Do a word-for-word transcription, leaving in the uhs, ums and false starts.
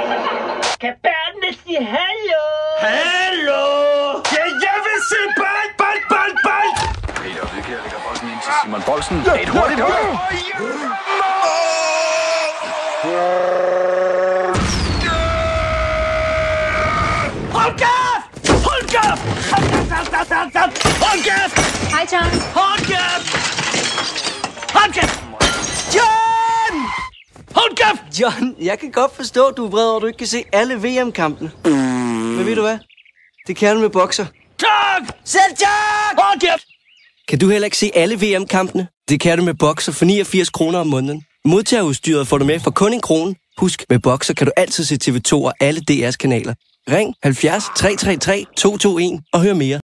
Kan børnene sige hallo? Hallo! Ja, jeg vil se bold, bold, bold, bold! Peter Rødkjær lægger bolden ind til Simon Bolsen. Et hurtigt hul. Hold kæft! Hold kæft! Hold kæft! Hold kæft! Hej, John. Hold kæft! Hold kæft! John! Hold kæft! John, jeg kan godt forstå, at du er vred over, at du ikke kan se alle V M-kampene. Men ved du hvad? Det kan du med bokser. Tak! Selv tak! Hold kæft! Kan du heller ikke se alle V M-kampene? Det kan du med bokser for niogfirs kroner om måneden. Modtagerudstyret får du med for kun en krone. Husk, med bokser kan du altid se T V to og alle D R's kanaler. Ring halvfjerds tre tre tre to to en og hør mere.